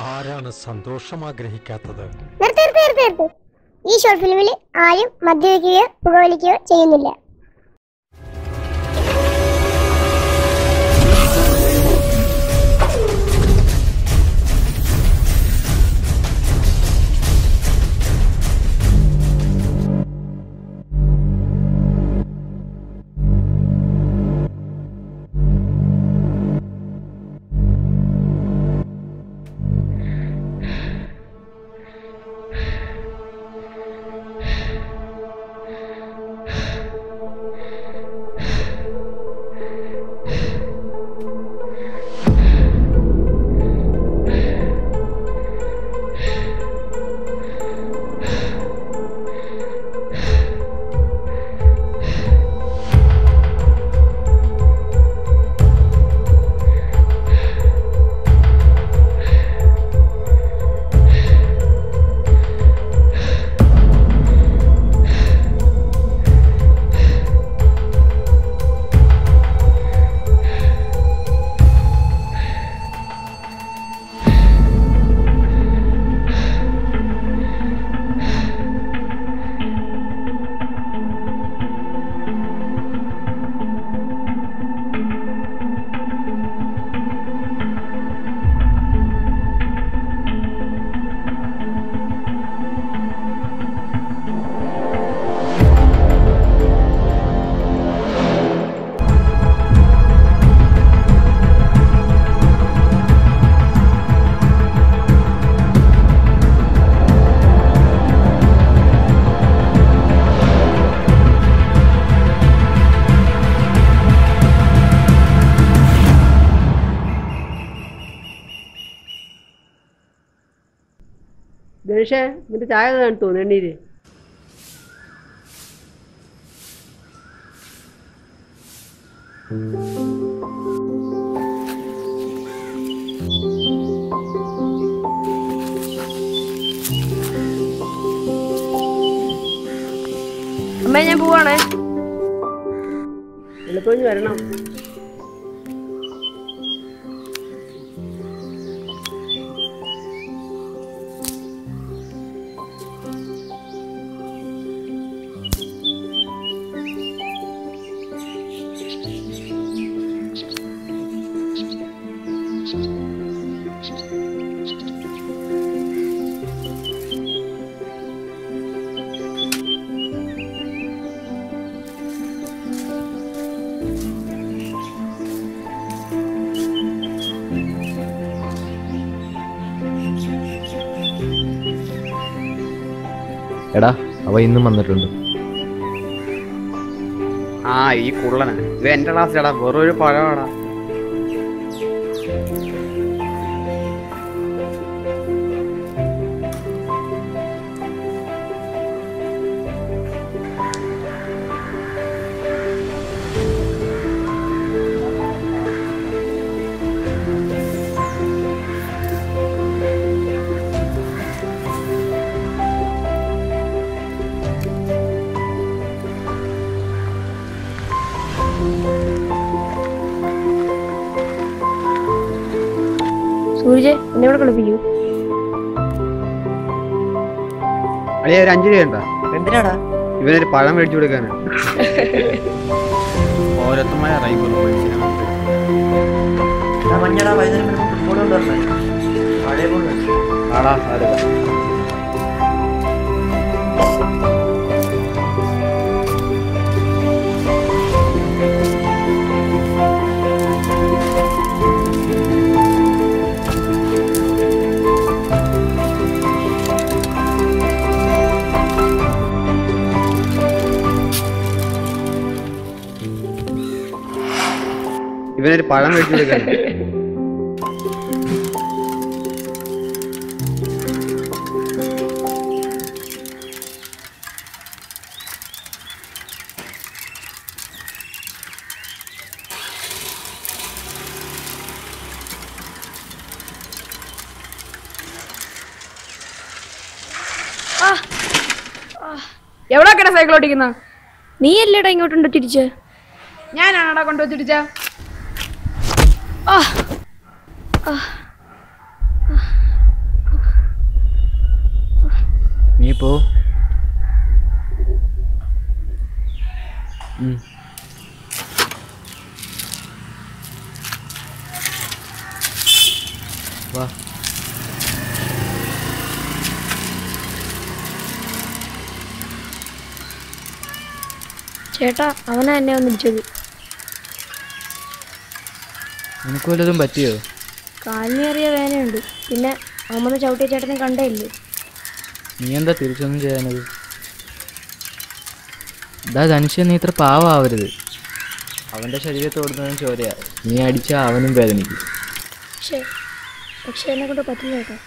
ആരാണ് സന്തോഷം ആഗ്രഹിക്കാത്തത്? ഈ ഷോർട്ട് ഫിലിമിൽ ആരും മദ്യപിക്കുകയോ പുകവലിക്കുകയോ ചെയ്യുന്നില്ല. ഗണേഷേ, നിന്റെ ചായ കാണുത്തോ എണ്ണീര്? അമ്മേ, ഞാൻ പോവാണേ. എളുപ്പം വരണം. എടാ, അവ ഇന്നും വന്നിട്ടുണ്ട്. ഈ കുള്ളനാ ഇത് എന്റെ ക്ലാസ്സിലടാ, വെറൊരു പഴമാടാ. സൂര്യ, എന്നെ ഇവിടെ കളിപ്പിക്കൂ. അളിയ ഒരു 5 രൂപ ഉണ്ടോ? എന്തിനാടാ? ഇവനൊരു പഴം മേടിച്ചു കൊടുക്കാനാ. ഓരോരുത്തമായ മഞ്ഞടാ വൈകുന്നേരം ഫുട്ബോൾ കൊണ്ടുവരണേ. പഴയ ബോൾ ആടാ അതെ. ഇവനൊരു പഴം മേടിച്ചു കൊടുക്കാൻ. എവിടെയൊക്കെയാ സൈക്കിൾ ഓടിക്കുന്ന? നീ അല്ലേടാ ഇങ്ങോട്ടുണ്ടോ തിരിച്ച്? ഞാനാണോടാ കൊണ്ടുപോയി തിരിച്ച? പോ. വാ. ചേട്ടാ അവനാ എന്നെ ഒന്ന് ഇടിച്ചത്. നിനക്ക് വല്ലതും പറ്റിയോ? കാലിനേറിയ വേദനയുണ്ട്. പിന്നെ അമ്മ ചവിട്ടിയ ചേട്ടനെ കണ്ടേ ഇല്ലേ. നീ എന്താ തിരിച്ചൊന്നും ചെയ്യാനത്? ധനുഷ്യ, നീ ഇത്ര പാവമാവരുത്. അവൻ്റെ ശരീരത്തോടുന്നതും ചോരയാ. നീ അടിച്ചാൽ അവനും വേദനിക്കും. പക്ഷെ എന്നെ കൊണ്ട് പറ്റില്ല കേട്ടോ.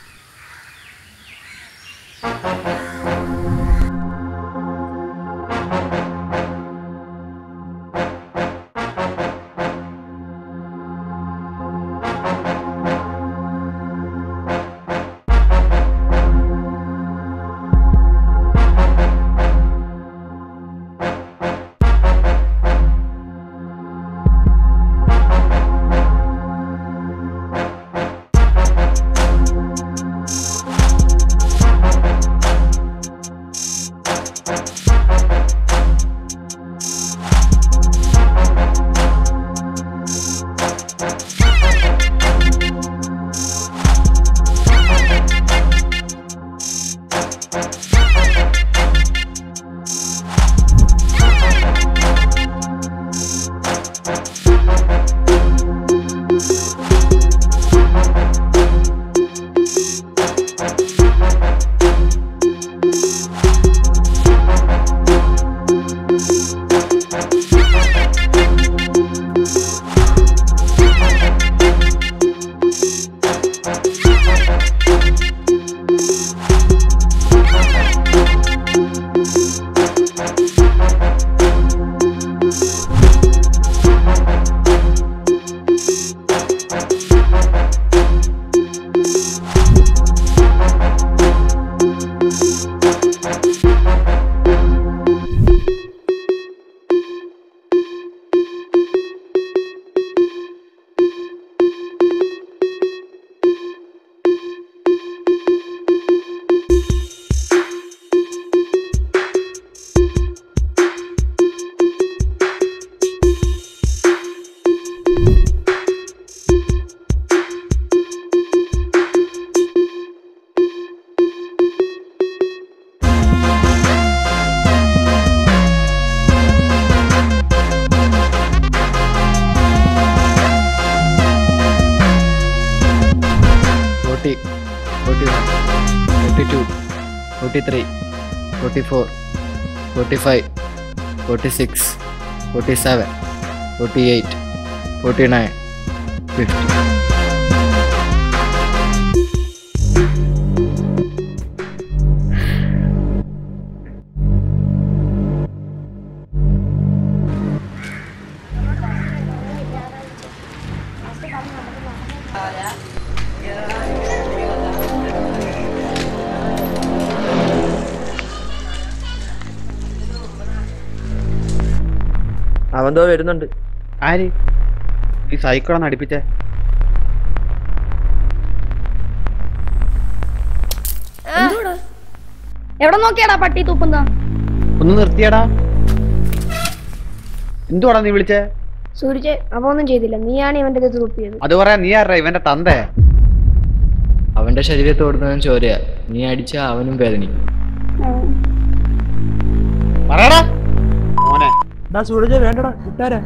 Forty-two, 43, 44, 45, 46, 47, 48, 49, 50. അവന്തോ വരുന്നുണ്ട്. ആര് ഈ സൈക്കിളാണ് അടുപ്പിച്ചേ? എവിടെ നോക്കിയാടാ പട്ടി തൂക്കുന്ന? ഒന്ന് നിർത്തിയടാ. എന്തുവാടാ നീ വിളിച്ചേ? സൂര്യ അവ ഒന്നും ചെയ്തില്ല, നീയാണ് ഇവന്റെ അടുത്ത് തുപ്പിയത്. അത് പറയാ നീ ആരാ? ഇവന്റെ തന്തേ? അവന്റെ ശരീരത്തോടുന്നതും ചോരയാ. നീ അടിച്ചാ അവനും വേദനിക്കും. പറയടാ മോനെ. സൂരജ് വേണ്ടടാ, വിട്ടാരാ?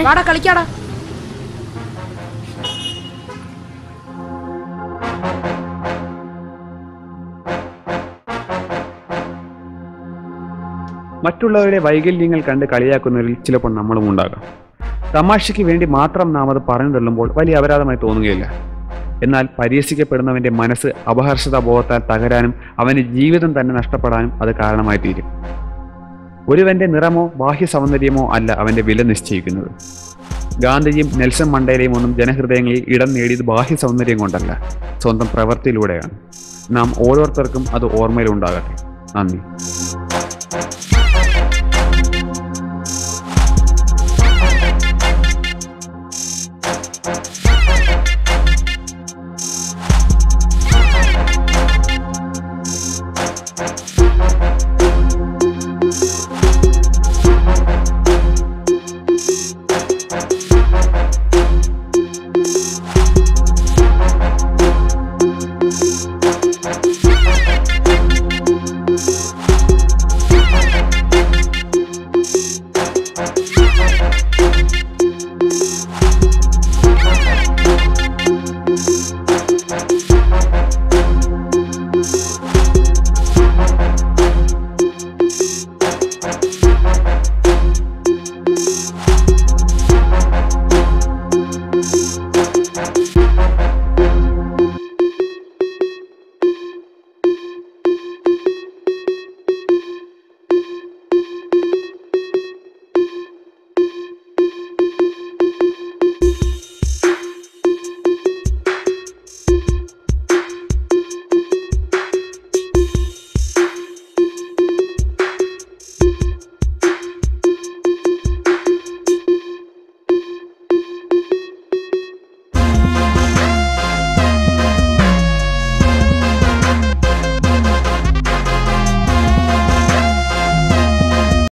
വാടാ കളിക്കാടാ. മറ്റുള്ളവരുടെ വൈകല്യങ്ങൾ കണ്ട് കളിയാക്കുന്നവരിൽ ചിലപ്പോൾ നമ്മളും ഉണ്ടാകാം. തമാശയ്ക്ക് വേണ്ടി മാത്രം നാം അത് പറഞ്ഞു തള്ളുമ്പോൾ വലിയ അപരാധമായി തോന്നുകയില്ല. എന്നാൽ പരിഹസിക്കപ്പെടുന്നവന്റെ മനസ്സ് അപഹർഷതാബോധത്താൽ തകരാനും അവന്റെ ജീവിതം തന്നെ നഷ്ടപ്പെടാനും അത് കാരണമായി തീരും. ഒരുവന്റെ നിറമോ ബാഹ്യ സൗന്ദര്യമോ അല്ല അവന്റെ വില നിശ്ചയിക്കുന്നത്. ഗാന്ധിജിയും നെൽസൺ മണ്ടേലയും ഒന്നും ജനഹൃദയങ്ങളിൽ ഇടം നേടിയത് ബാഹ്യ സൗന്ദര്യം കൊണ്ടല്ല, സ്വന്തം പ്രവൃത്തിയിലൂടെയാണ്. നാം ഓരോരുത്തർക്കും അത് ഓർമ്മയിലുണ്ടാകട്ടെ. നന്ദി.